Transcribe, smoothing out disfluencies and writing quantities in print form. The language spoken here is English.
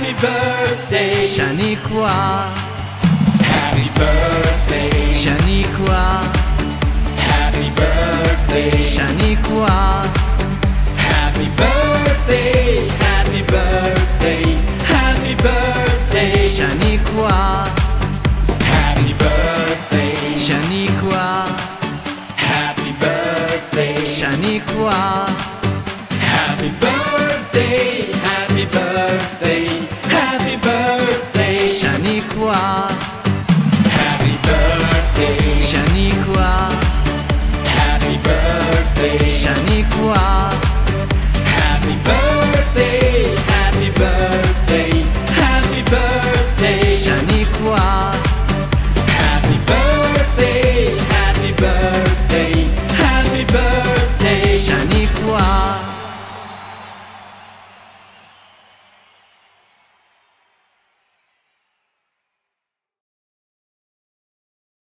Happy birthday Shaniqua Happy birthday Shaniqua Happy birthday Shaniqua Happy birthday Happy birthday Happy birthday Shaniqua Happy birthday Shaniqua Happy birthday Shaniqua